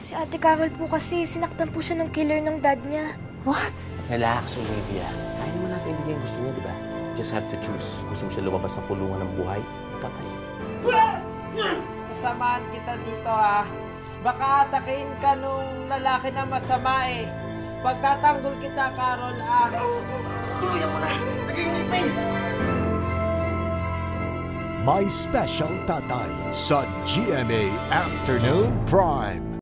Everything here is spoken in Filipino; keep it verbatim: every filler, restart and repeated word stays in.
Si Ate Carol po kasi, sinaktan po siya ng killer ng dad niya. What? Relax, Olivia. Kaya naman natin ibigay yung gusto niya, di ba? Just have to choose. Gusto mo siya lumabas sa kulungan ng buhay o patay? Samahan kita dito, ha? Baka atakin ka nung lalaki na masama, eh. Pagtatanggol kita, Carol, ah. Tuluyan mo na! Naging ipin! My Special Tatay sa G M A Afternoon Prime.